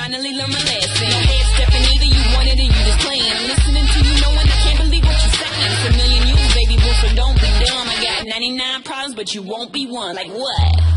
finally learned my lesson. No head stepping either, you want it or you just playing. I'm listening to you knowing I can't believe what you're saying. It's a million you, baby boo, so don't be dumb. I got 99 problems, but you won't be one. Like what?